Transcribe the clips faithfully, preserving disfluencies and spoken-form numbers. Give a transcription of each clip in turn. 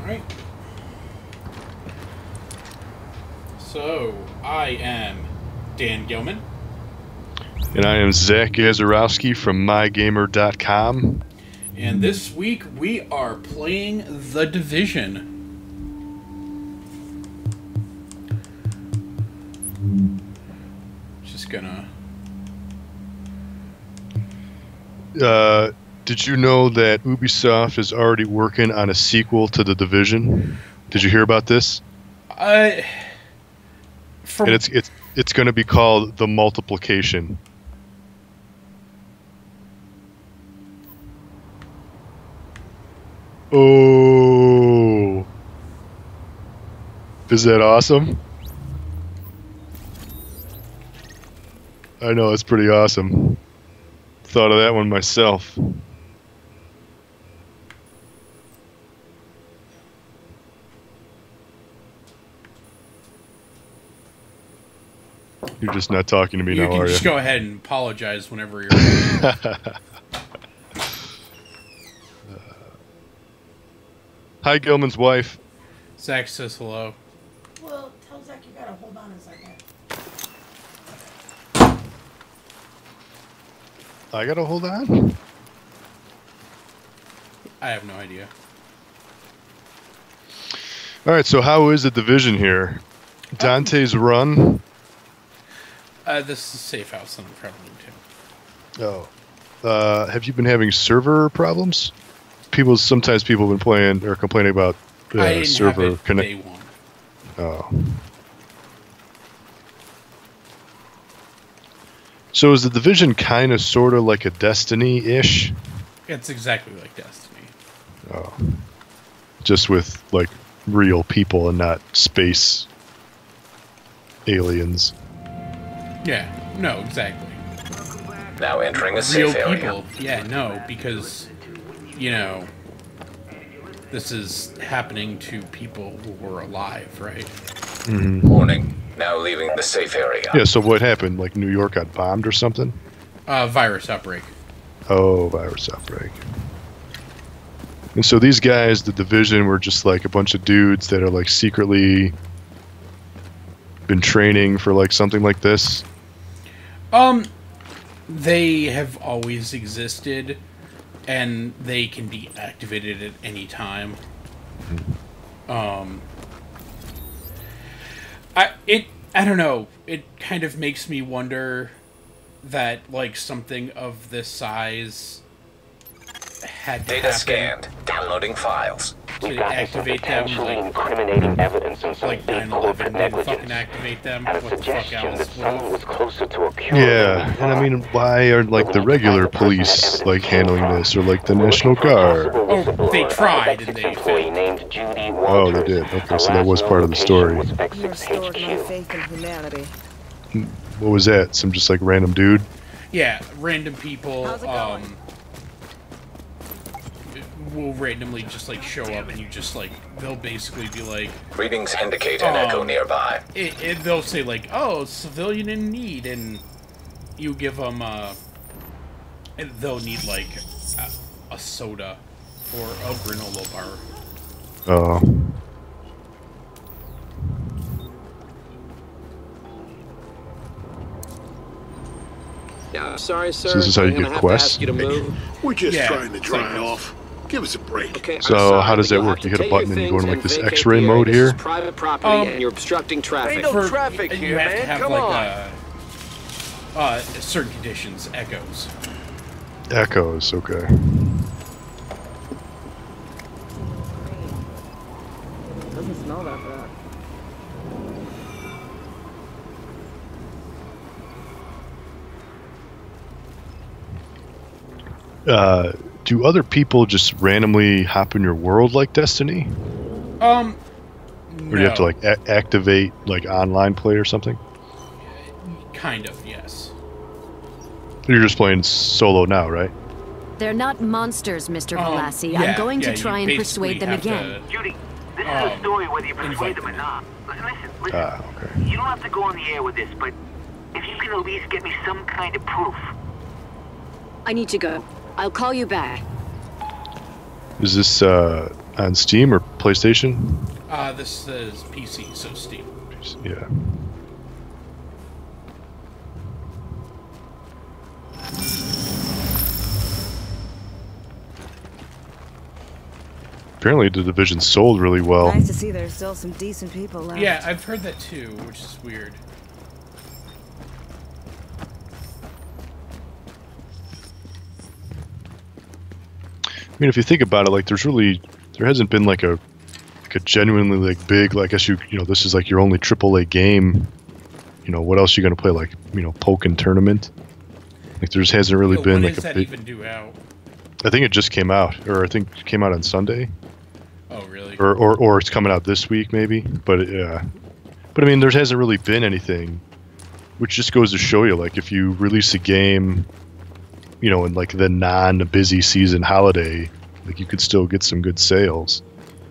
Alright. So, I am Dan Gilman. And I am Zach Gazarowski from My Gamer dot com. And this week we are playing The Division. Just gonna... Uh, did you know that Ubisoft is already working on a sequel to The Division? Did you hear about this? I... From... And it's it's it's going to be called The Multiplication. Oh, is that awesome? I know, it's pretty awesome. Thought of that one myself. You're just not talking to me you now, can are you? just go ahead and apologize whenever you're ready. Hi, Gilman's wife. Zach says hello. Well, tell Zach you gotta hold on a second. I gotta hold on? I have no idea. Alright, so how is the Division here? Dante's Run? Uh, this is a safe house in Prevalent too. Oh. Uh, have you been having server problems? People sometimes people have been playing or complaining about uh, I didn't server have it connect. day one. Oh. So is the Division kind of sort of like a Destiny-ish? It's exactly like Destiny. Oh. Just with like real people and not space aliens. Yeah, no, exactly. Now entering a Real safe area. people. Yeah, no, because, you know, this is happening to people who were alive, right? Mm-hmm. Warning. Now leaving the safe area. Yeah, so what happened? Like New York got bombed or something? Uh, virus outbreak. Oh, virus outbreak. And so these guys, the Division, were just like a bunch of dudes that are like secretly been training for like something like this? Um, they have always existed, and they can be activated at any time. Mm-hmm. Um, I it I don't know. It kind of makes me wonder that like something of this size had to Data happen scanned. Downloading files. to We've gotten some activate them. potentially Like, incriminating evidence on some like big nine corporate eleven didn't negligence. fucking activate them. And a What the fuck suggestion else? that someone was closer to a cure. Yeah, and I mean, why are like the regular police like handling this, or like the National Guard? Oh, they tried and they failed. Named Judy Oh, they did. Okay, so that was part of the story. You restored my faith in humanity. What was that? Some just like random dude? Yeah, random people How's it going? um will randomly just like show up and you just like they'll basically be like Readings indicate an echo Um, nearby. it, it, they'll say like, oh, civilian in need, and you give them uh and they'll need like a, a soda or a granola bar. Oh. Yeah, sorry, sir. So this is how you I'm gonna get have quests? To ask you to move. We're just Yeah, trying to dry thanks. off. Give us a break. Okay, I'm So sorry, how does but that you'll work? have You to hit a take your button and you go into things like this and vacate X-ray the mode area. here? This is private property, Um, and you're obstructing traffic. no For- traffic you here, have man. to have Come like on. uh uh certain conditions, echoes. Echoes, okay. Doesn't smell that bad. Uh, do other people just randomly hop in your world like Destiny? Um Or do you have to like a activate like online play or something? Kind of, yes. You're just playing solo now, right? They're not monsters, Mister Um, Velassi. yeah, I'm going yeah, to try you and basically persuade them have again. to, Judy, this is um, a story whether you invite persuade them or them. not. Listen, listen, listen. Ah, okay. You don't have to go on the air with this, but if you can at least get me some kind of proof. I need to go. I'll call you back. Is this uh On Steam or PlayStation? Uh, this is P C, so Steam. Yeah. Apparently the Division sold really well. Nice to see there's still some decent people left. Yeah, I've heard that too, which is weird. I mean, if you think about it, like, there's really, there hasn't been like a, like a genuinely like big, like, I guess you, you know, this is like your only triple A game. You know, what else are you gonna play? Like, you know, Pokken Tournament. Like, there just hasn't really Yo, been when like is a that big. even due out? I think it just came out, or I think it came out on Sunday, Oh, really? or or or it's coming out this week maybe. But yeah, but I mean, there hasn't really been anything, which just goes to show you, like, if you release a game, you know, in like the non-busy season holiday, like, you could still get some good sales.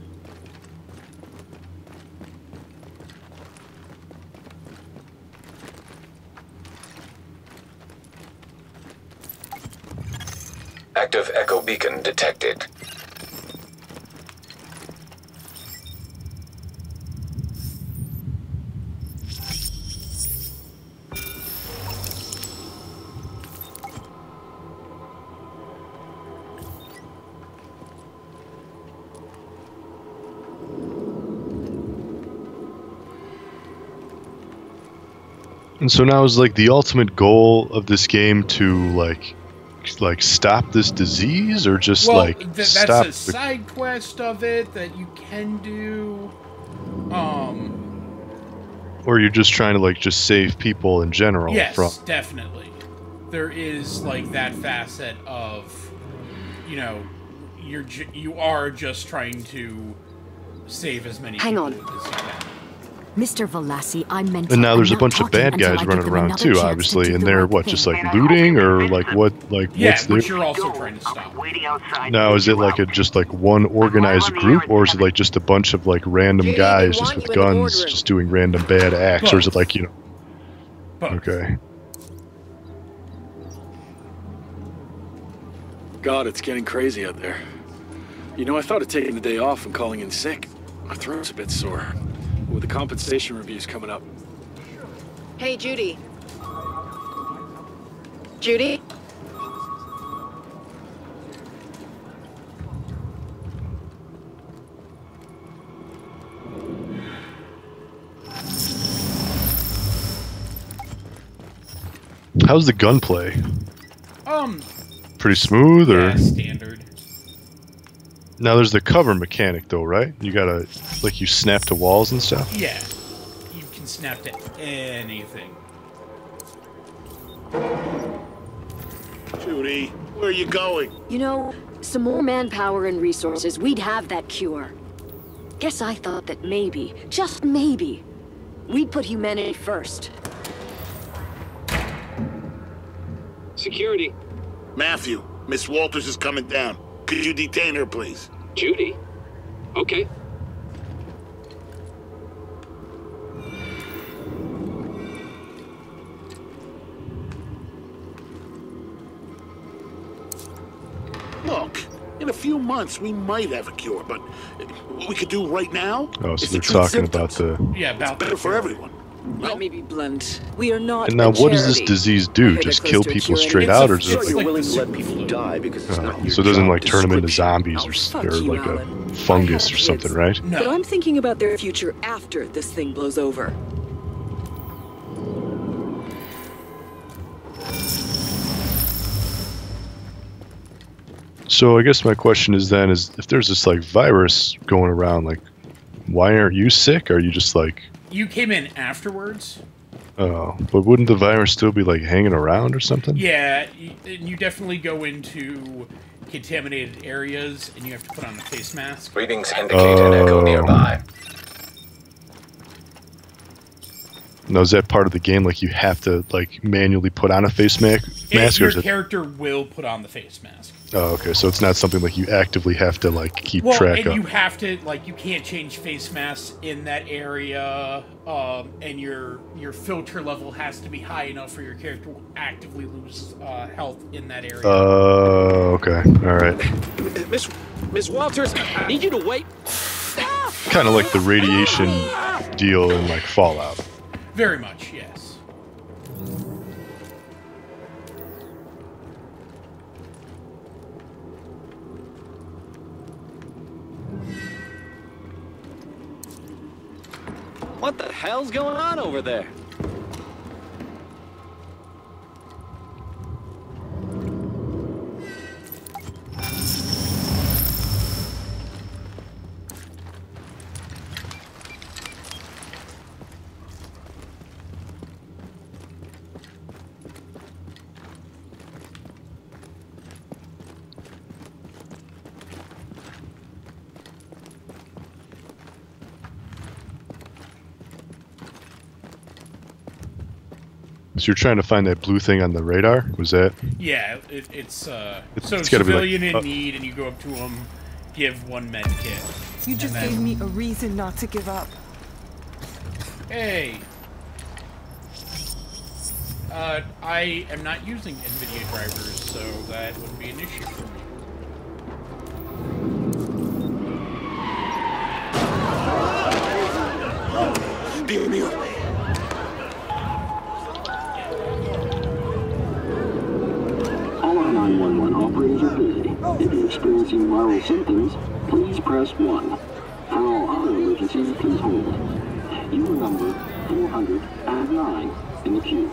Active echo beacon detected. And so now is like the ultimate goal of this game to like like stop this disease, or just well, like th that's stop a the- side quest of it that you can do. Um. or you're just trying to like just save people in general Yes, from definitely. There is like that facet of, you know, you're ju you are just trying to save as many Hang people on. as you can. Mister Velassi, I meant And now I'm there's a not bunch of talking bad until guys I give running them around another too, chance to obviously, do and the they're right what, thing. just like looting, or like what, like Yeah, what's their? but you're also trying to stop. Waiting outside. Now is it like a just like one organized group, or is it like just a bunch of like random Judy, guys they just want with you in the guns boardroom. just doing random bad acts, or is it like, you know? Both. Okay. God, it's getting crazy out there. You know, I thought of taking the day off and calling in sick. My throat's a bit sore. With the compensation reviews coming up. Hey, Judy. Judy? How's the gunplay? Um, Pretty smooth, or? yeah, standard. Now there's the cover mechanic though, right? You gotta, like, you snap to walls and stuff? Yeah, you can snap to anything. Judy, where are you going? You know, some more manpower and resources, we'd have that cure. Guess I thought that maybe, just maybe, we'd put humanity first. Security. Matthew, Miss Walters is coming down. Could you detain her, please? Judy? Okay. Look, in a few months we might have a cure, but what we could do right now Oh, so is they're to treat talking about symptoms. the... Yeah, about It's better the for cure. everyone. Let me be blunt. We are not. And now a what does this charity. disease We're do? here Just close kill to a people cure, and straight it's out, a- or is it It's like... like willing the to let super people flu. die because it's Uh, not your so it doesn't job like turn them into description. zombies, Oh, or, s- fuck or you, like a Alan. fungus I or have something, kids. right? No. But I'm thinking about their future after this thing blows over. So I guess my question is then, is if there's this like virus going around, like, why aren't you sick? Are you just like, You came in afterwards. oh, but wouldn't the virus still be like hanging around or something? Yeah, you, and you definitely go into contaminated areas, and you have to put on a face mask. Readings indicate an echo Oh. nearby. Now, is that part of the game? Like, you have to like manually put on a face ma If mask, or your is it? character will put on the face mask. Oh, okay. So it's not something like you actively have to like keep Well, track and of. you have to like you can't change face masks in that area, um, and your your filter level has to be high enough for your character to actively lose uh, health in that area. Oh, uh, okay. All right. Miss Miss Walters, I need you to wait. Kind of like the radiation deal in like Fallout. Very much, yes. What the hell's going on over there? So you're trying to find that blue thing on the radar? Was that? Yeah, it, it's uh, It's- so it's gotta be like- civilian in uh, need, and you go up to them, give one med kit. You just and then- gave me a reason not to give up. Hey. Uh, I am not using NVIDIA drivers, so that wouldn't be an issue for me. Dear me. All our nine one one operators are busy. If you're experiencing viral symptoms, please press one. For all other emergencies, please hold. You are number four hundred nine in the queue.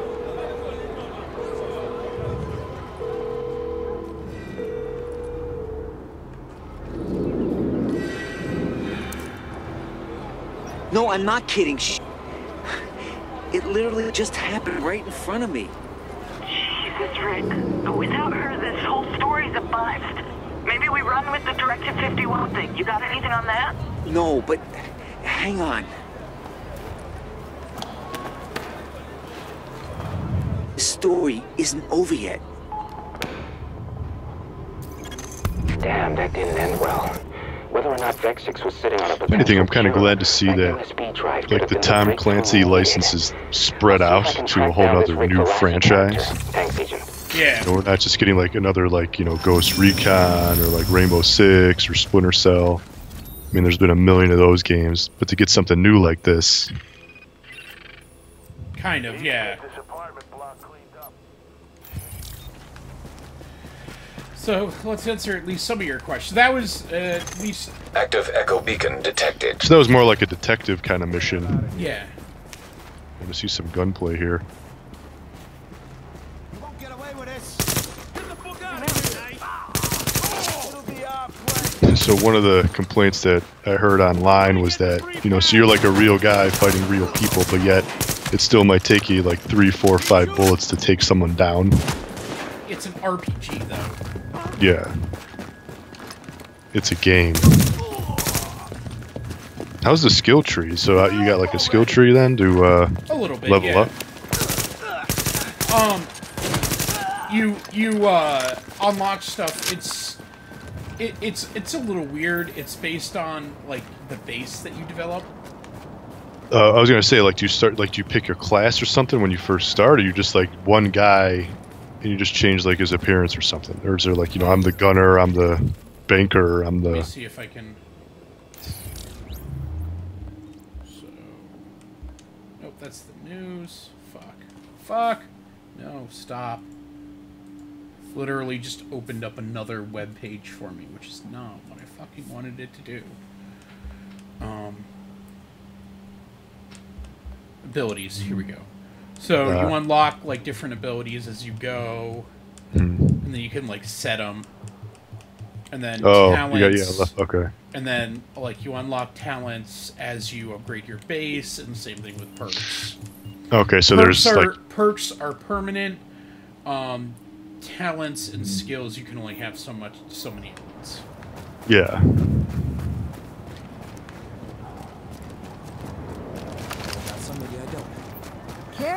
No, I'm not kidding. Sh It literally just happened right in front of me. Jesus, Rick. Without her, this whole story's a bust. Maybe we run with the Directive fifty-one thing. You got anything on that? No, but hang on. The story isn't over yet. Damn, that didn't end well. Whether or not Vexix was sitting on a If anything, I'm kind of glad to see that, like, the Tom Clancy license is spread out to a whole other new franchise. Yeah. You know, we're not just getting like another like you know Ghost Recon or like Rainbow Six or Splinter Cell. I mean, there's been a million of those games, but to get something new like this, Kind of, yeah. So let's answer at least some of your questions. That was uh, at least. Active echo beacon detected. so that was more like a detective kind of mission. Yeah. I'm gonna see some gunplay here. So one of the complaints that I heard online was that, you know, so you're like a real guy fighting real people, but yet it still might take you like three, four, five bullets to take someone down. It's an R P G, though. Yeah. It's a game. How's the skill tree? So uh, you got like a skill tree then to uh, A little bit, level yeah. up? Um, you you uh, unlock stuff. It's it, it's it's a little weird. It's based on like the base that you develop. Uh, I was gonna say, like, do you start like do you pick your class or something when you first start, or you just like one guy and you just change like his appearance or something, or is there like you know I'm the gunner, I'm the banker, I'm the. Let me see if I can. So, nope, that's the news. Fuck, fuck. No, stop. Literally just opened up another web page for me, which is not what I fucking wanted it to do. Um, abilities. Here we go. So Uh, you unlock like different abilities as you go, Hmm. and then you can like set them. And then Oh, talents. yeah, yeah, left- okay. And then like you unlock talents as you upgrade your base, and the same thing with perks. Okay, so perks there's are, like perks are permanent. Um, talents and skills you can only have so much, so many at once. yeah. Got somebody I don't.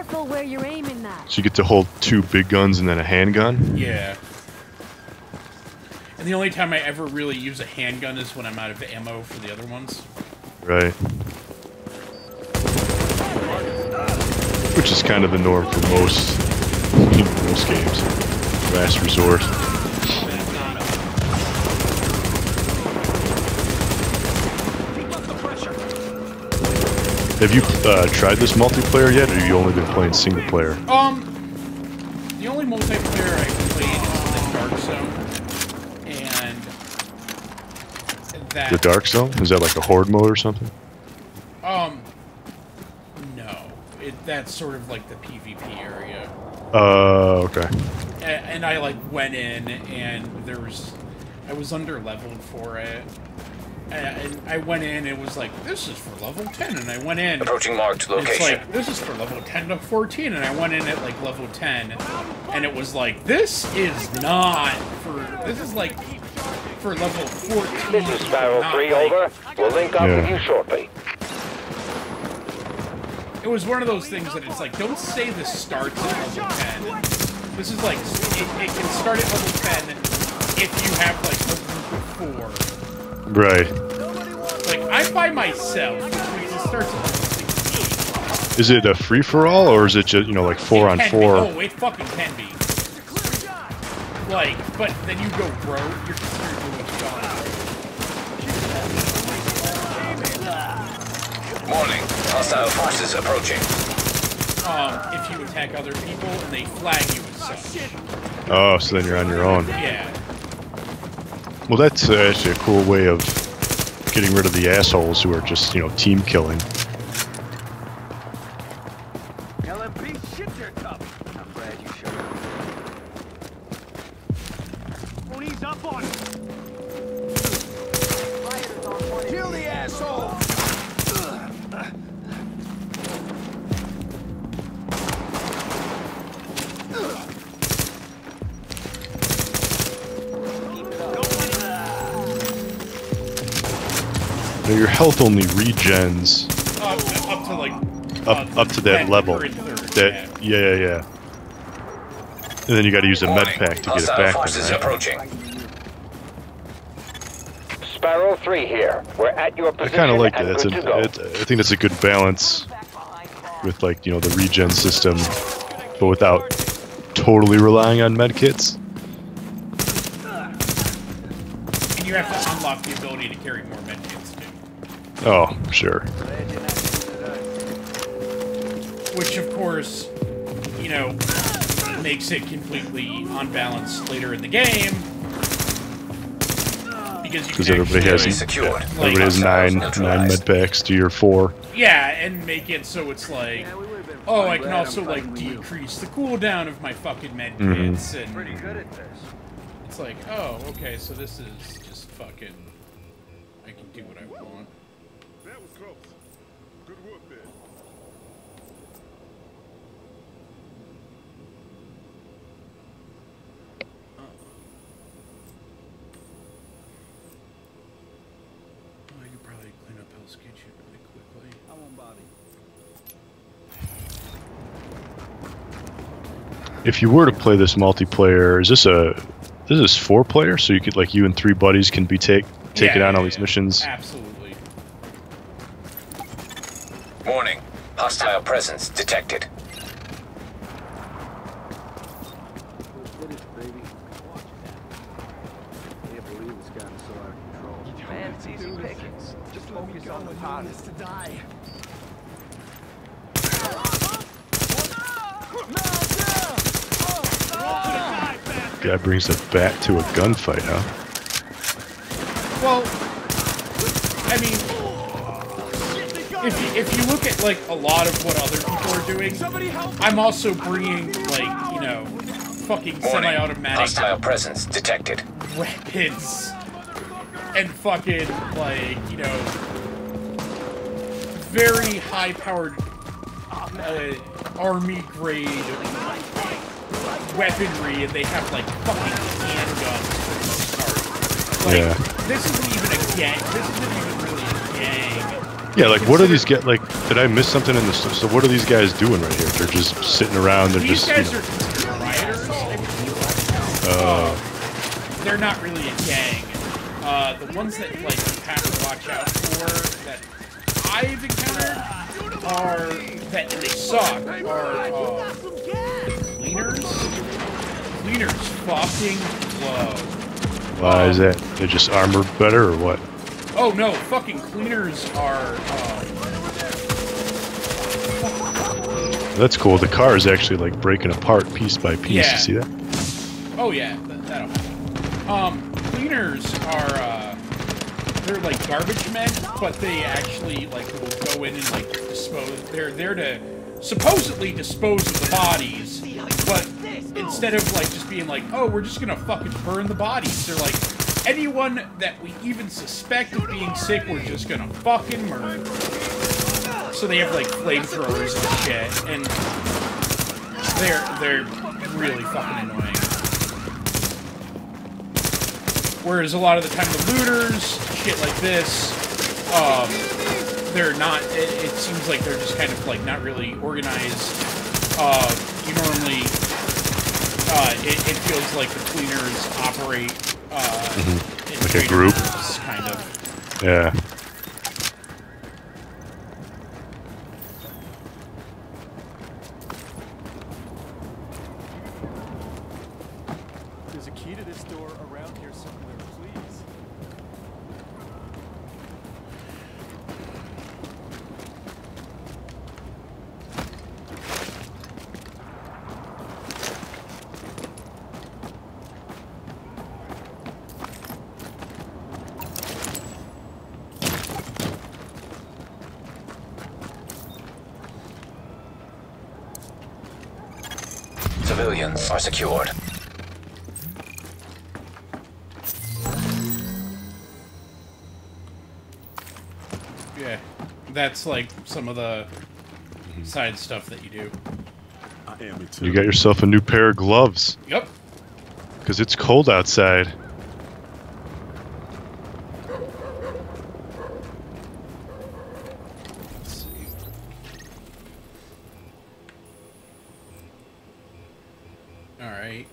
careful where you're aiming that. So you get to hold two big guns and then a handgun? Yeah. And the only time I ever really use a handgun is when I'm out of ammo for the other ones. Right. Which is kind of the norm for most, most games. Last resort. Have you uh, tried this multiplayer yet, or have you only been playing single player? Um, the only multiplayer I played is the Dark Zone, and that... The Dark Zone? Is that like a horde mode or something? Um, no. It, that's sort of like the PvP area. Uh, okay. And, and I, like, went in, and there was... I was under-leveled for it. And I went in, and it was like, this is for level ten, and I went in... Approaching marked location. It's like, this is for level ten to fourteen, and I went in at, like, level ten, and it was like, this is not for... This is, like, for level fourteen. This is Sparrow three, like, over. We'll link up Yeah. with you shortly. It was one of those things that it's like, don't say this starts at level ten. This is like, it, it can start at level ten if you have, like, a group of four. Right. Like, I'm by myself, which means it starts at level sixteen. Is it a free-for-all, or is it just, you know, like four It on can four? Be. Oh, it fucking can be. Like, but then you go rogue, you're considered pretty much gone. Warning. Hostile forces approaching. Um, if you attack other people and they flag you as such. Oh, so then you're on your own. Yeah. Well, that's uh, actually a cool way of getting rid of the assholes who are just, you know, team killing. L M P, shit, you're tough. I'm glad you showed up. Ponies up on it. Kill the asshole. Now, your health only regens Up, up to like... up uh, up to that ten level. or third, That yeah yeah yeah. And then you got to use a med Warning. pack to get it Hostile back. forces Then, right? approaching. Sparrow three here. We're at your I position kind of like that. and It's good a, to go. it, I think that's a good balance with, like, you know, the regen system, but without totally relying on med kits. And you have to unlock the ability to carry more medkits too. Oh, sure. Which, of course, you know, makes it completely unbalanced later in the game. Because you Because can everybody actually, has secured. everybody has nine nine med packs to your four. yeah, and make it so it's like, oh, I can also, like, decrease the cooldown of my fucking medkits, Mhm. and Pretty good at this. it's like, oh, okay, so this is just fucking, I can do what I want. That was close. Good work there. Oh, I could probably clean up Hell's Kitchen really quickly. I won't bother you. If you were to play this multiplayer, is this a this is four player? So you could, like, you and three buddies can be take taking Yeah, on yeah, all these yeah. missions. Absolutely. Warning. Hostile presence detected. Man, it's easy pickings. Just focus on the positive. To die. Guy brings a bat to a gunfight, huh? Well, I mean, if you, if you look at, like, a lot of what other people are doing, I'm also bringing, like, you know, fucking Warning. semi-automatic Hostile presence detected. weapons and fucking, like, you know, very high-powered uh, army-grade weaponry, and they have, like, fucking handguns for the most part. Like, Yeah. this isn't even a gang. This isn't even really a gang. Yeah, like what do these get? Like, did I miss something in this? So what are these guys doing right here? They're just sitting around. They're These just. guys You know, are considered rioters. I believe. uh, Uh, they're not really a gang. Uh, the ones that like you have to watch out for that I've encountered are that they suck are uh, cleaners. Cleaners fucking blow. why is that? They just armored better or what? Oh no, fucking cleaners are. Uh, That's cool. The car is actually like breaking apart piece by piece. Yeah. You see that? oh yeah, that, that'll happen. Um, cleaners are. Uh, they're like garbage men, but they actually like will go in and like dispose. They're there to supposedly dispose of the bodies, but instead of like just being like, oh, we're just gonna fucking burn the bodies, they're like, anyone that we even suspect of being sick, we're just gonna fucking murder. So they have like flamethrowers and shit, and they're they're really fucking annoying. Whereas a lot of the time the looters, shit like this, um, they're not, it, it seems like they're just kind of like not really organized. Uh, you normally, uh, it, it feels like the cleaners operate, uh, Mm-hmm. in Like a trade group? groups, kind of. Yeah. There's a key to this door around here somewhere, please. Civilians are secured. Yeah, that's like some of the side stuff that you do. I am too. You got yourself a new pair of gloves. Yep. Because it's cold outside. Let's see. Alright.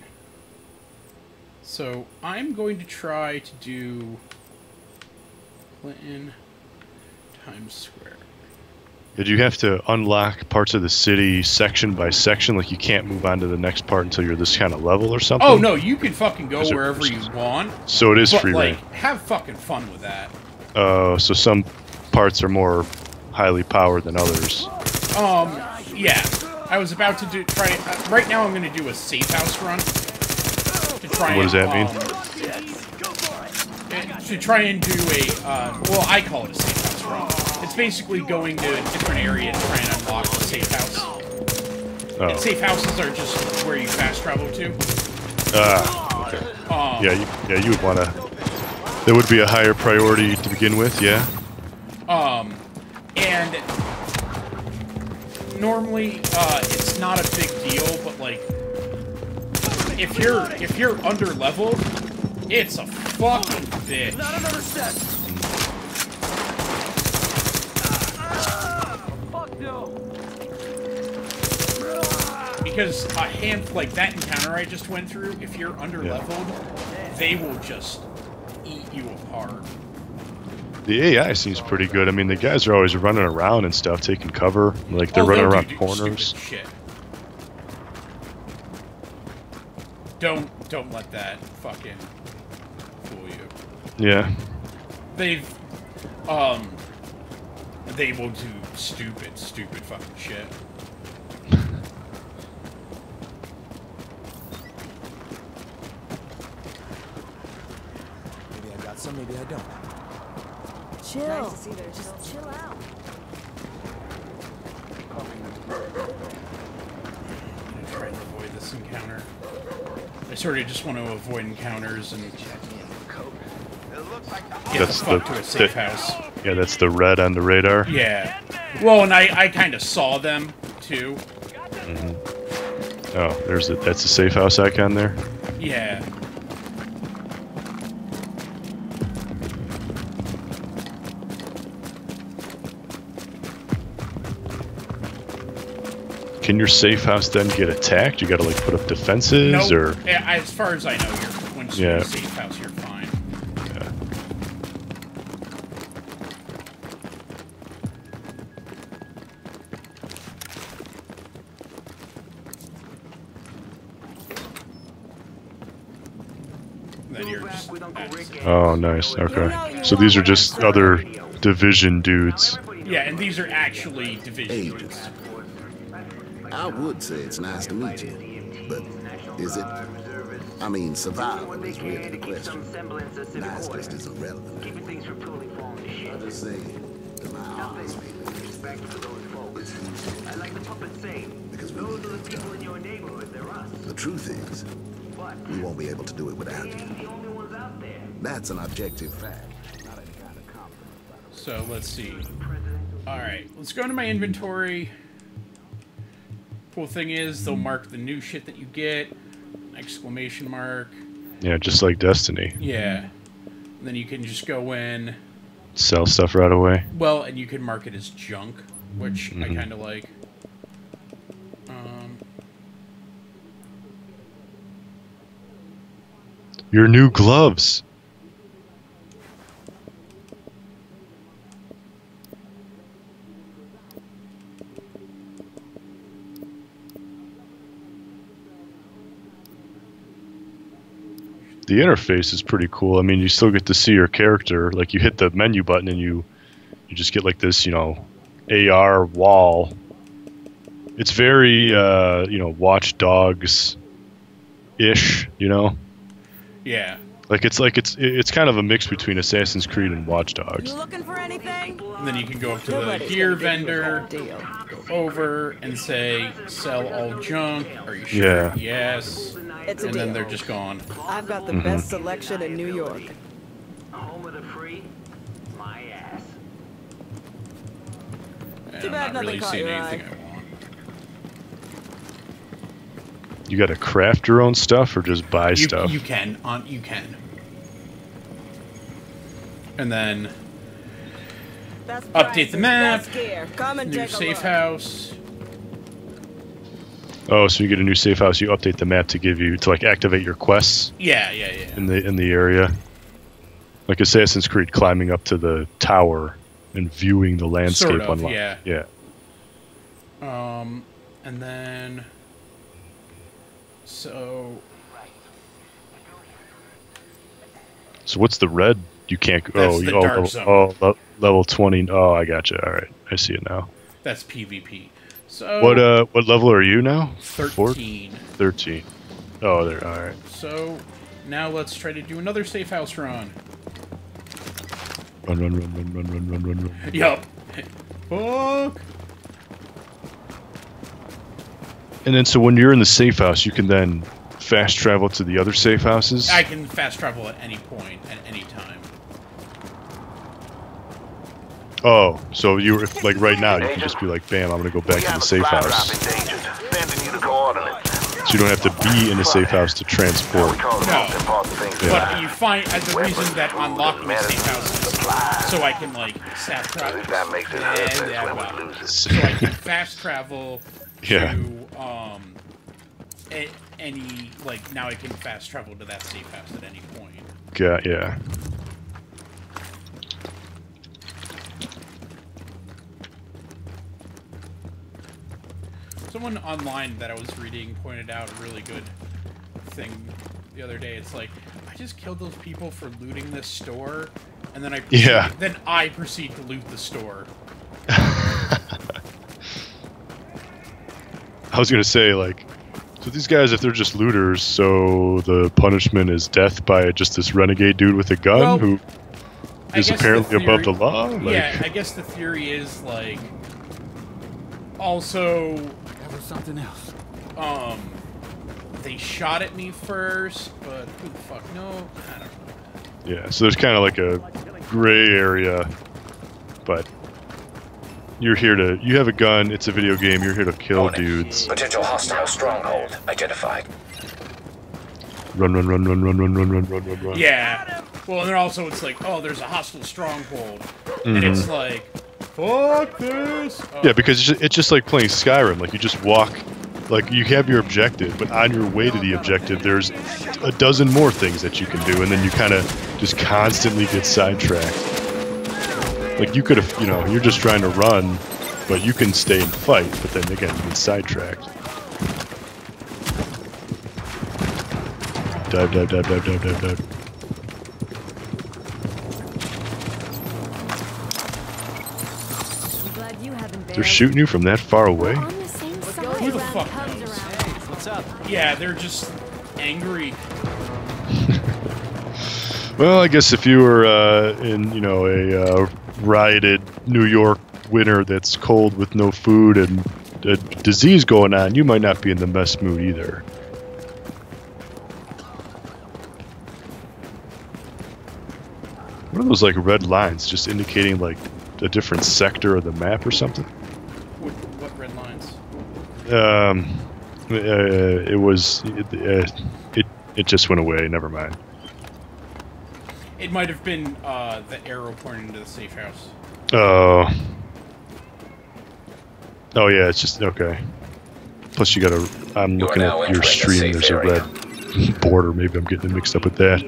So, I'm going to try to do Clinton Times Square. Did you have to unlock parts of the city section by section? Like you can't move on to the next part until you're this kind of level or something? Oh, no, you can fucking go Is it- wherever you want. So it is but, free like, reign. have fucking fun with that. Oh, so some parts are more highly powered than others. Um, yeah. I was about to do try. Uh, right now, I'm going to do a safe house run to try. What does and, that mean? Um, to try and do a. Uh, well, I call it a safe house run. It's basically going to a different area and trying to unlock the safe house. Oh. And safe houses are just where you fast travel to. Ah, okay. Um, yeah, you, yeah, you would want to. That would be a higher priority to begin with, yeah. Um, and normally uh, it's not a big deal, but like if you're if you're under leveled, it's a fucking bitch. Not another step. Fuck no. Because a hand like that encounter I just went through, if you're under leveled, they will just eat you apart. The A I seems pretty good. I mean, the guys are always running around and stuff, taking cover. Like they're Oh, running they'll around do corners. stupid shit. Don't don't let that fucking fool you. Yeah. They've um they will do stupid, stupid fucking shit. Maybe I got some, maybe I don't. Chill. Nice to see they're just chill out. I'm gonna try and avoid this encounter. I sort of just want to avoid encounters and get That's the fuck the- to a safe the- house. Yeah, that's the red on the radar. Yeah. Well, and I, I kind of saw them, too. Mm-hmm. Oh, there's a, that's the safe house icon there. Yeah. Can your safe house then get attacked? You gotta like put up defenses, nope. or As far as I know, you're once you're in a safe house, you're fine. Yeah. Then you're just, Oh, nice. Okay. So these are just other division dudes. yeah, and these are actually division dudes. I would say it's nice to meet you, but is it? I mean, survival is really the question. Nice just isn't relevant. I just say, to my honest I like the puppet saying, because we those are the people in your neighborhood, they're us. the truth is, we won't be able to do it without you. That's an objective fact. So let's see. Alright, let's go into my inventory. Cool thing is, they'll mark the new shit that you get. Exclamation mark. Yeah, just like Destiny. Yeah. And then you can just go in. Sell stuff right away. Well, and you can mark it as junk, which Mm-hmm. I kind of like. Um, Your new gloves. The interface is pretty cool. I mean, you still get to see your character. Like, you hit the menu button and you you just get like this, you know, A R wall. It's very, uh, you know, Watch Dogs-ish, you know? yeah. Like, it's like it's it's kind of a mix between Assassin's Creed and Watch Dogs. You looking for anything? And then you can go up to the Nobody's gear gonna give you a vendor, whole deal. go over and say, sell all junk. Are you sure? Yeah. It's Yes. a and deal. then they're just gone. I've got the Mhm. best selection in New York. Home of the free, my ass. And Too I'm bad not really nothing caught seeing your anything eye. I want. You got to craft your own stuff or just buy You, stuff? you can. On you can. And then Best update prices, the map. best gear. Come and New take a safe look. house. Oh, so you get a new safe house. You update the map to give you to like activate your quests Yeah, yeah, yeah. in the in the area. Like Assassin's Creed, climbing up to the tower and viewing the landscape Sort of, online. yeah. Yeah. Um, and then so So what's the red? You can't. That's oh, the you, oh, dark level, zone. oh, le- level twenty. Oh, I gotcha. All right, I see it now. that's PvP. So What uh, what level are you now? Four? thirteen. Thirteen. Oh, there. All right. So now let's try to do another safe house run. Run, run, run, run, run, run, run, run, run. Yup. Fuck. And then, so when you're in the safe house, you can then fast travel to the other safe houses. I can fast travel at any point, at any time. Oh, so you were like right now, you can just be like, bam, I'm gonna go back to the safe house. So you don't have to be in a safe house to transport. No. Yeah. But you find as the reason that unlocking safe houses, so I can like fast travel. That makes it Yeah, hurt yeah, when well, we lose it. So I can fast travel Yeah. to um a, any like now I can fast travel to that safe house at any point. Yeah, yeah. Someone online that I was reading pointed out a really good thing the other day. It's like, I just killed those people for looting this store, and then I proceed, Yeah. then I proceed to loot the store. I was gonna say, like, so these guys, if they're just looters, so the punishment is death by just this renegade dude with a gun Well, who I is guess apparently the above the theory- law? Like, Yeah, I guess the theory is like also That was something else. um they shot at me first, but who the fuck no? I don't know. yeah, so there's kind of like a gray area, but you're here to, you have a gun, it's a video game, you're here to kill Warning. dudes. Potential hostile stronghold identified. Run, run, run, run, run, run, run, run, run, run, run. Yeah. Well, and then also it's like, oh, there's a hostile stronghold, and Mhm. it's like, Fuck this! Oh. Yeah, because it's just, it's just like playing Skyrim. Like, you just walk, like, you have your objective, but on your way to the objective, there's a dozen more things that you can do, and then you kind of just constantly get sidetracked. Like, you could have, you know, you're just trying to run, but you can stay and fight, but then again, you get sidetracked. Dive, dive, dive, dive, dive, dive, dive. They're shooting you from that far away? Who the fuck knows? What's up? Yeah, they're just angry. Well, I guess if you were uh, in, you know, a uh, rioted New York winter that's cold with no food and a disease going on, you might not be in the best mood either. What are those, like, red lines just indicating, like, a different sector of the map or something? What, what red lines? Um, uh, it was, it, uh, it, it just went away, never mind. It might have been uh, the arrow pointing to the safe house. Oh. Oh yeah, it's just, okay. Plus you gotta, I'm looking at your stream, there's a red border, maybe I'm getting it mixed up with that.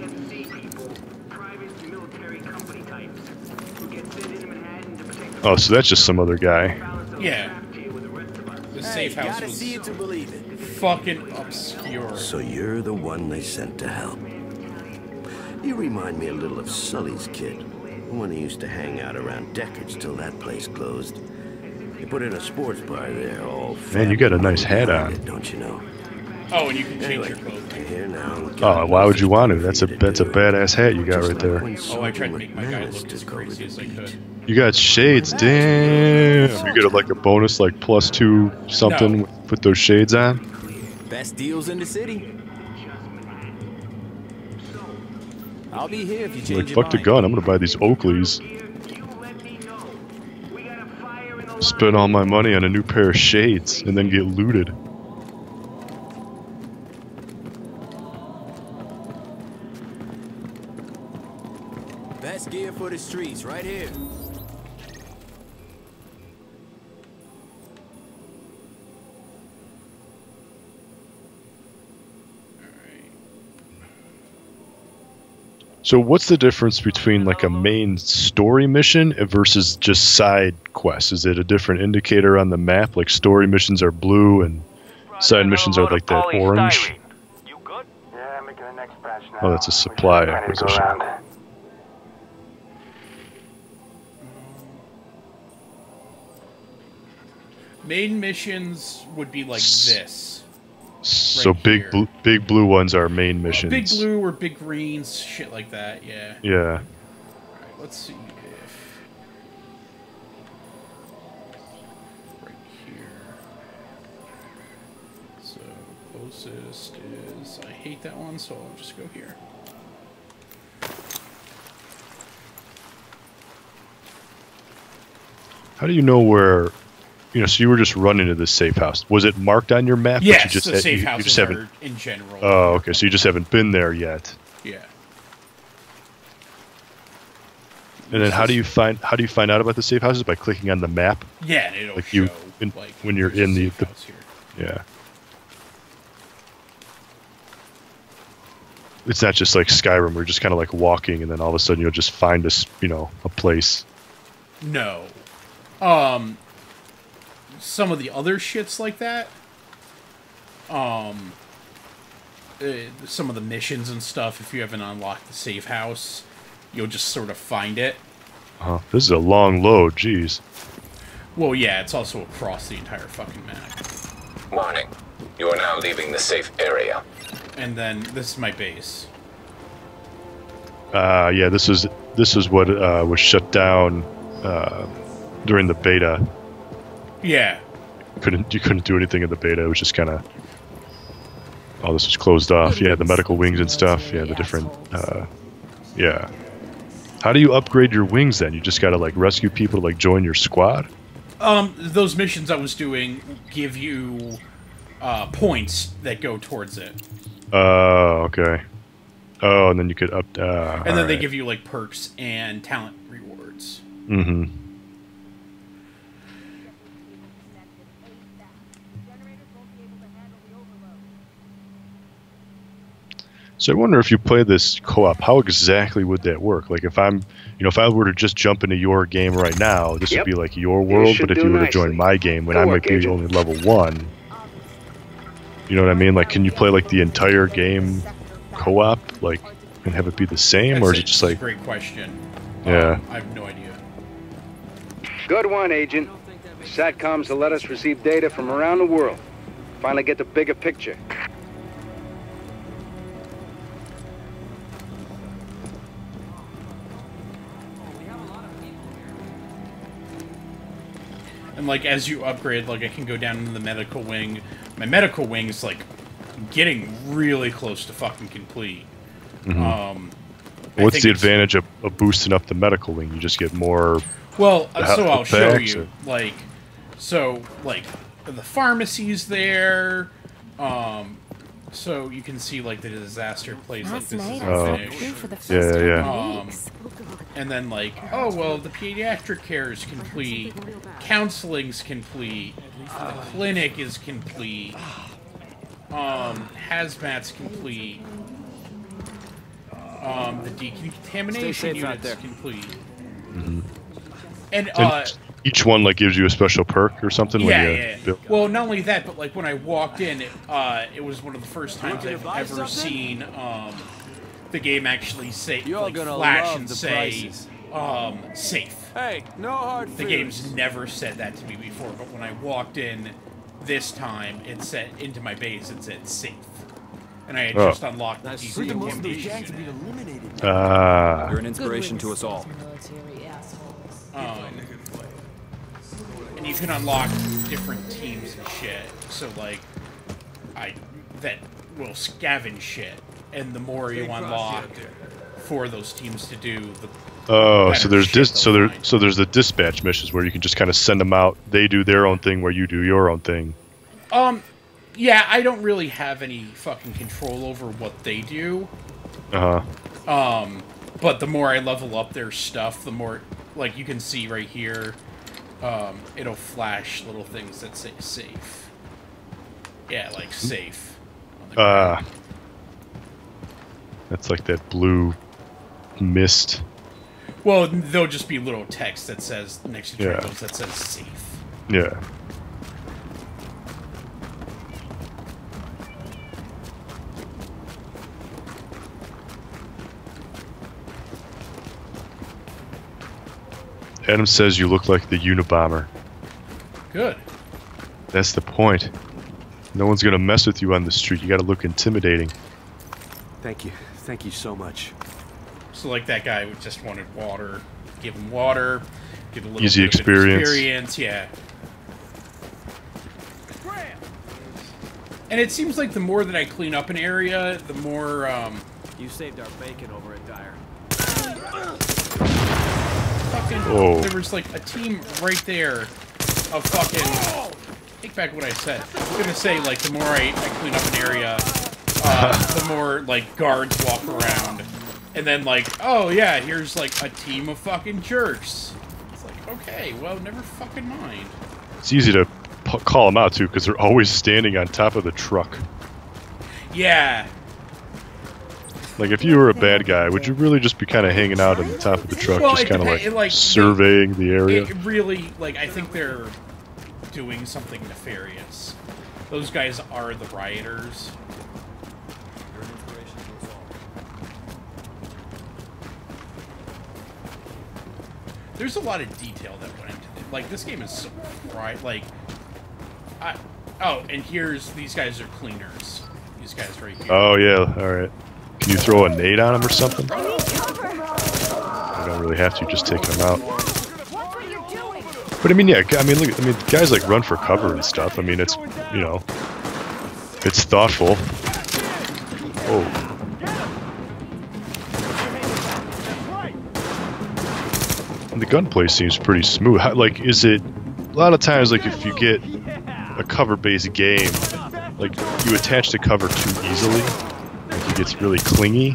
Oh, so that's just some other guy. Yeah. The safe Hey, house gotta was see it to believe it. fucking obscure. So you're the one they sent to help. You remind me a little of Sully's kid, the one who used to hang out around Deckard's till that place closed. They put in a sports bar there, all Man, you got a nice hat on. it, don't you know? Oh, and you can change Anyway, your clothes. you're here now. Oh, why would you want to? That's a that's a badass hat you got right there. Oh, I tried to make my guy look as crazy as I could. You got shades, damn! You get a, like a bonus, like plus two something No. with, with those shades on. Best deals in the city. I'll be here if you change Like your fuck the mind. gun, I'm gonna buy these Oakleys. Spend all my money on a new pair of shades and then get looted. Best gear for the streets, right here. So what's the difference between like a main story mission versus just side quests? Is it a different indicator on the map? Like story missions are blue and side missions are like that orange? Yeah, making the next batch now. Oh, that's a supply Ready to go acquisition. around. Main missions would be like this. So Right big here. bl big blue ones are main missions. Big blue or big greens, shit like that, yeah. Yeah. Alright, let's see if... Right here. So, closest is... I hate that one, so I'll just go here. How do you know where? You know, so you were just running to this safe house. Was it marked on your map? Yes, but you just the had- safe you, you houses just haven't. are in general. Oh, okay. So you just haven't been there yet. Yeah. And then how do you find how do you find out about the safe houses? By clicking on the map. Yeah, and it'll like you show, in, like, when you're in the, the house here. yeah. It's not just like Skyrim where you're just kind of like walking and then all of a sudden you'll just find this, you know, a place. No. Um, some of the other shits like that, um, uh, some of the missions and stuff, if you haven't unlocked the safe house, you'll just sort of find it. Uh, this is a long load, jeez. Well, yeah, it's also across the entire fucking map. Warning. You are now leaving the safe area. And then, this is my base. Uh, yeah, this is this is what uh, was shut down uh, during the beta. Yeah. Couldn't you couldn't do anything in the beta? It was just kind of. Oh, this was closed off. Yeah, the medical wings and stuff. Yeah, the different. Uh, yeah. How do you upgrade your wings then? You just gotta like rescue people to like join your squad. Um, those missions I was doing give you uh, points that go towards it. Oh, okay. Oh, and then you could up. Uh, And then they give you, like, perks and talent rewards. Mm-hmm. So I wonder if you play this co-op, how exactly would that work? Like if I'm, you know, if I were to just jump into your game right now, this Yep. would be like your world. should But if do you were to join nicely. my game, when Good I work, might be Agent. only level one, you know what I mean? Like, can you play like the entire game co-op, like, and have it be the same, That's or is a- it just that's a like? great question. Yeah. Um, I have no idea. Good one, Agent. SATCOMs will let us receive data from around the world. Finally get the bigger picture. And like as you upgrade, like I can go down into the medical wing. My medical wing is like getting really close to fucking complete. Mhm. Um, I What's think the it's- advantage of, of boosting up the medical wing? You just get more. Well, uh, so he- I'll show packs, you. or- Like, so like the pharmacy's there. Um, so you can see like the disaster plays like this is Oh. finished. for the first Yeah, time in yeah. Um, weeks. and then like, oh well, the pediatric care is complete, counseling's complete, the clinic is complete, um, hazmat's complete, um, the decontamination Stay safe out unit's there. complete, Mhm. and And uh. each one like gives you a special perk or something. Yeah, when you yeah. build- Well, not only that, but like when I walked in, it, uh, it was one of the first times I've ever seen um, the game actually say You're like gonna flash love and the say prices. um, safe. Hey, no hard The feelings. game's never said that to me before, but when I walked in this time, it said into my base, it said safe, and I had Oh. just unlocked the See, the most of those decontamination gangs have unit. been eliminated. Ah. You're an inspiration to us all. Um, and you can unlock different teams and shit. So like, I that will scavenge shit, and the more you unlock for those teams to do, the Oh, better so there's shit dis- they'll so there find. so there's the dispatch missions where you can just kind of send them out. They do their own thing where you do your own thing. Um, yeah, I don't really have any fucking control over what they do. Uh huh. Um, but the more I level up their stuff, the more, like you can see right here, um, it'll flash little things that say safe. Yeah, like safe. Ah. That's like that blue mist. Well, there'll just be little text that says, next to Yeah. triangles, that says safe. Yeah. Adam says you look like the Unabomber. Good. That's the point. No one's gonna mess with you on the street. You gotta look intimidating. Thank you. Thank you so much. So like that guy who just wanted water, give him water, give a little Easy bit of experience. experience, yeah. And it seems like the more that I clean up an area, the more, um... You saved our bacon over at Dyer. fucking... Oh. There was like a team right there of fucking... Take back what I said. I was gonna say, like, the more I, I clean up an area, uh, the more, like, guards walk around. And then, like, oh yeah, here's, like, a team of fucking jerks. It's like, okay, well, never fucking mind. It's easy to p- call them out too because they're always standing on top of the truck. Yeah. Like if you were a bad guy, would you really just be kind of hanging out on the top of the truck, Well, just it kind of depen- like, it, like, surveying the area? It really, like, I think they're doing something nefarious. Those guys are the rioters. There's a lot of detail that went into it. Like, this game is so right. Like, I. Oh, and here's these guys are cleaners. These guys right here. Oh yeah, all right. Can you throw a nade on them or something? You don't really have to. Just take them out. But I mean, yeah. I mean, look. I mean, guys like run for cover and stuff. I mean, it's you know, it's thoughtful. Oh. And the gunplay seems pretty smooth. How, like, is it a lot of times like if you get a cover-based game, like you attach the cover too easily, like it gets really clingy?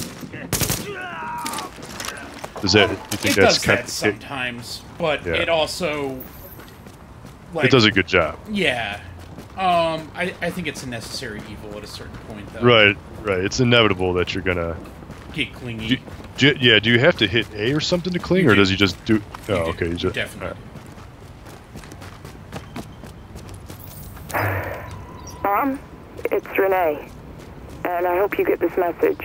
Does that? You think It that's does kind that of, sometimes, but yeah. it also. Like, it does a good job. Yeah. Um, I, I think it's a necessary evil at a certain point, though. Right, right. It's inevitable that you're gonna get clingy. Do, do, yeah, do you have to hit A or something to cling, You or do. does he just do? Oh, You do. okay. You just, Definitely. Mom, it's Renee, and I hope you get this message.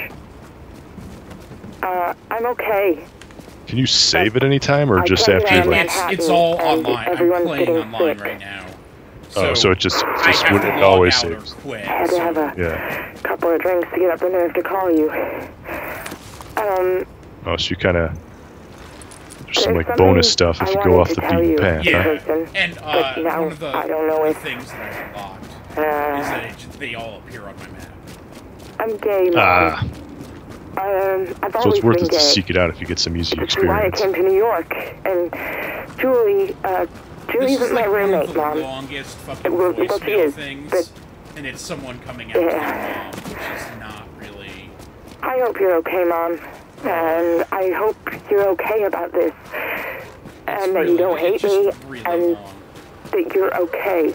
Uh, I'm okay. Can you save at any time, or I just can't after get you out of like? It's, Manhattan, it's all and online. I'm everyone's playing getting online sick. right now. Oh, so it just I just have when to it log always out or saves. quit. I had to have a Yeah. couple of drinks to get up the nerve to call you. Um, Oh, so you kind of there's some There's like bonus something stuff if I you go wanted off to the tell beaten you. path. Yeah, Huh? person, and uh, but now one of the, I don't know the if- things that I've unlocked uh, is that it just, they all appear on my map. I'm gay, Mom. Ah, Um, I've so always it's worth been it gay. to seek it out if you get some easy That's why I experience. came to New York, and Julie, uh, Julie This is isn't my like one roommate, of the Mom. longest fucking Well, well, she voicemail is, things, but- and it's someone coming out to Yeah. their mom, which is not really... I hope you're okay, Mom, and I hope you're okay about this, and that really- you don't hate it's just me, really and long. that you're okay.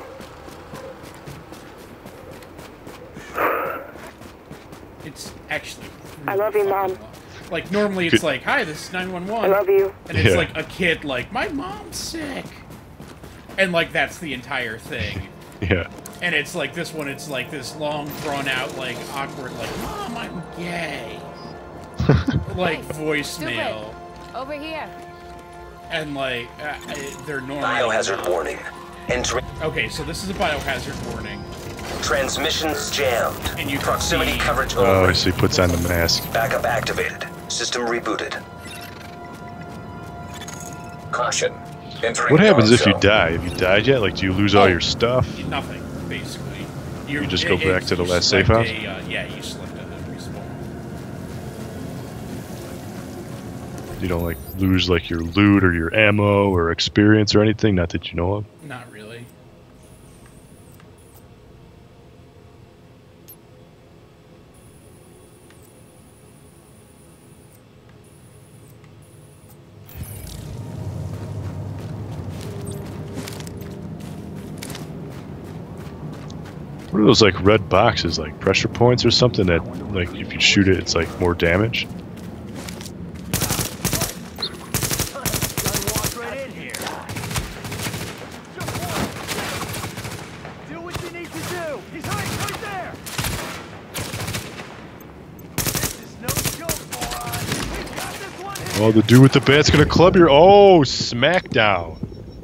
It's actually I really love you, fucking Mom. long. Like, normally it's like, hi, this is nine one one. I love you. And it's Yeah. like a kid like, my mom's sick. And like, that's the entire thing. Yeah. And it's like, this one, it's like this long, drawn-out, like, awkward, like, Mom, I'm gay. like, voicemail. Over here. And like, uh, I- they're normal. Biohazard warning. Entering. Okay, so this is a biohazard warning. Transmissions jammed. And you can Proximity see- coverage Oh, over. so he puts on the mask. Backup activated. System rebooted. Caution. Entering What happens dark if you zone. die? Have you died yet? Like, do you lose all your stuff? Nothing, basically. You just go it- back it- to the you last safe select house? a, uh, yeah, you select a respawn. You don't like lose like your loot or your ammo or experience or anything? Not that you know of. Not really. What are those like red boxes? Like pressure points or something that like if you shoot it, it's like more damage? Do what you need to do. He's hiding right there. This is no joke, moron. We've got this one hit. Oh, the dude with the bat's gonna club your. Oh, smackdown.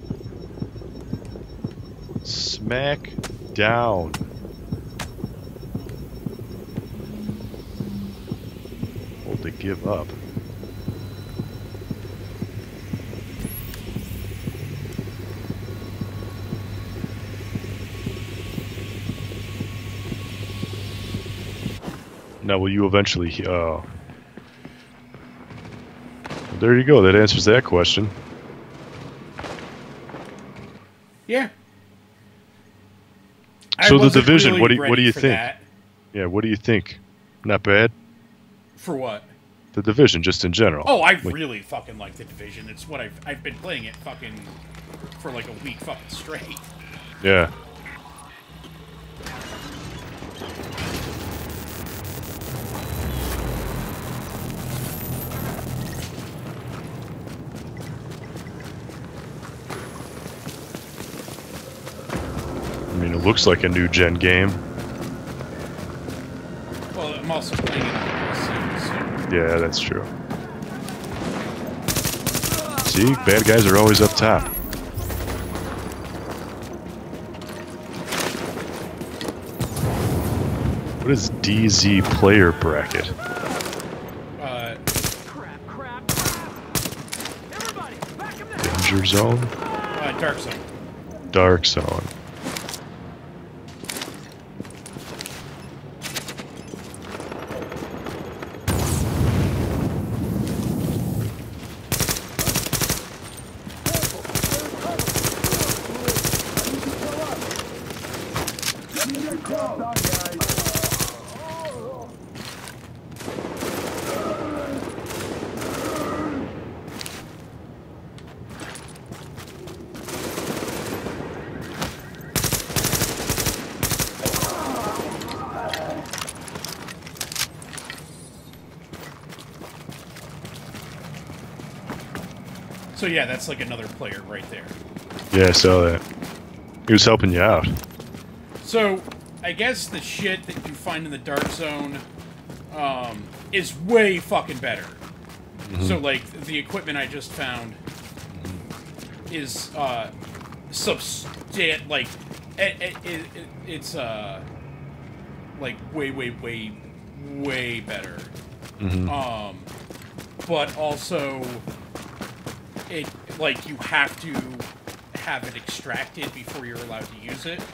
Smack down. Hold to give up. Now, will you eventually? he- Oh. Well, there you go. That answers that question. Yeah. I So the wasn't division. really what do you, what ready do you for think? that. Yeah. What do you think? Not bad. For what? The division, just in general. Oh, I Like, really fucking like the Division. It's what I've I've been playing it fucking for like a week fucking straight. Yeah. I mean, it looks like a new gen game. Well, I'm also playing it on P C, so Yeah, that's true. See, bad guys are always up top. What is D Z player bracket? uh, Danger zone? uh Dark Zone. Dark zone. So yeah, that's like another player right there. Yeah, I saw that. He was helping you out. So, I guess the shit that you find in the Dark Zone um, is way fucking better. Mm-hmm. So, like, the equipment I just found is uh, substan- like, it, it, it, it's uh, like way, way, way, way better. Mm-hmm. Um, but also, it like you have to have it extracted before you're allowed to use it.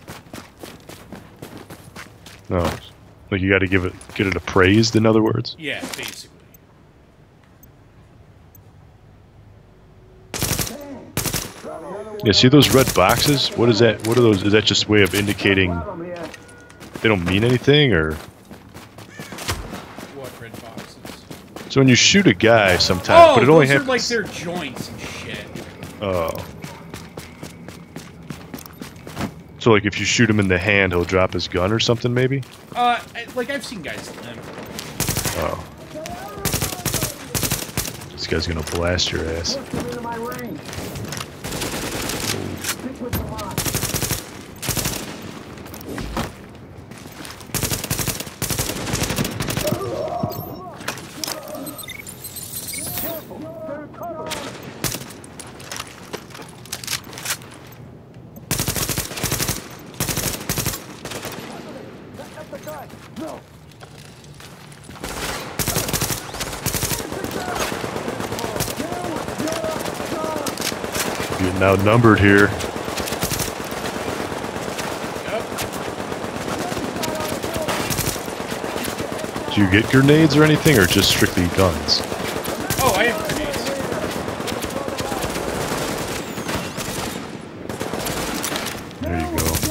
No, like you got to give it, get it appraised. In other words. Yeah, basically. Yeah, see those red boxes? What is that? What are those? Is that just a way of indicating they don't mean anything, or? What red boxes? So when you shoot a guy, sometimes, oh, but it only those are happens. like their joints and shit. Oh. So like if you shoot him in the hand, he'll drop his gun or something, maybe? Uh, like I've seen guys limp. Oh. This guy's gonna blast your ass. Getting outnumbered here. Do you get grenades or anything, or just strictly guns? Oh, I have grenades. There you go.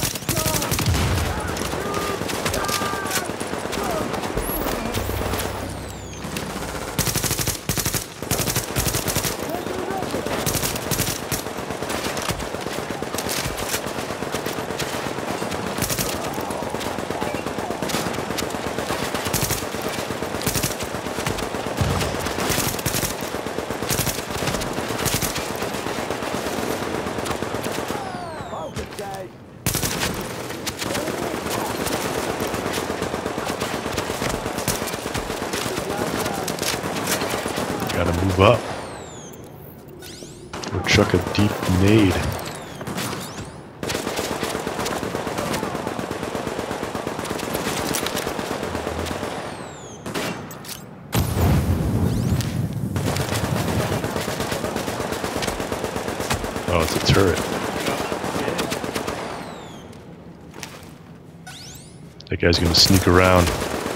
Gotta move up. Or chuck a deep nade. Oh, it's a turret. That guy's gonna sneak around.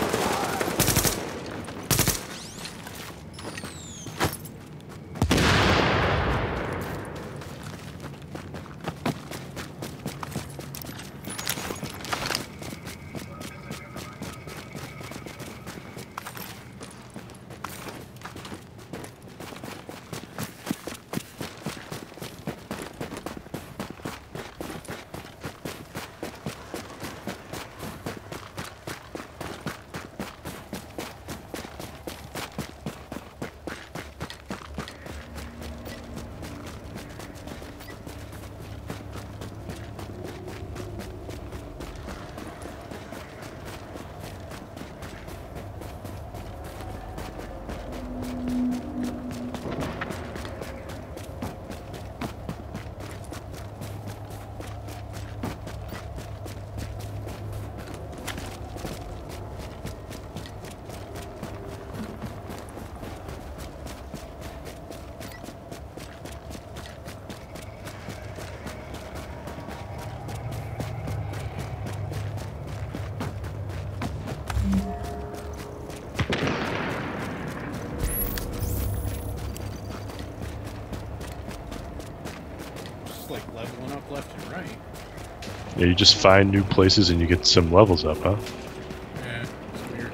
Like leveling up left and right. Yeah, you just find new places and you get some levels up, huh? Yeah, it's weird.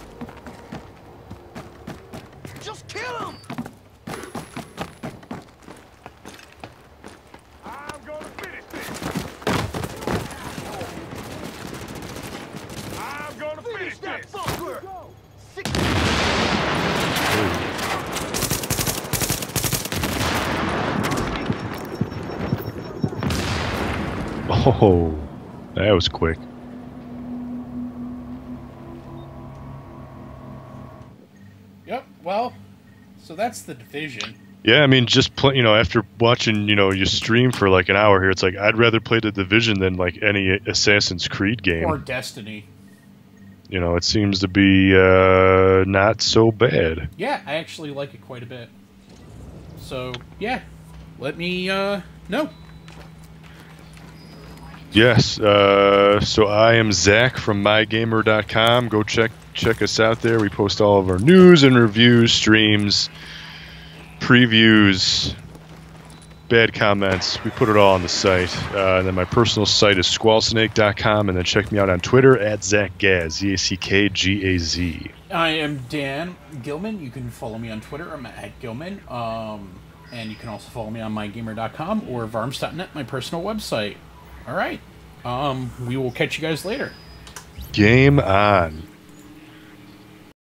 Just kill him! Oh, that was quick. Yep, well, so that's the Division. Yeah, I mean, just play. You know, after watching, you know, you stream for like an hour here, it's like I'd rather play the Division than like any Assassin's Creed game. Or Destiny. You know, it seems to be uh, not so bad. Yeah, I actually like it quite a bit. So, yeah, let me uh, know. Yes, uh, so I am Zach from my gamer dot com. Go check check us out there. We post all of our news and reviews, streams, previews, bad comments. We put it all on the site. Uh, and then my personal site is squall snake dot com. And then check me out on Twitter at ZachGaz, Z A C K G A Z. I am Dan Gilman. You can follow me on Twitter. I'm at Gilman. Um, and you can also follow me on my gamer dot com or varms dot net, my personal website. All right. Um, we will catch you guys later. Game on.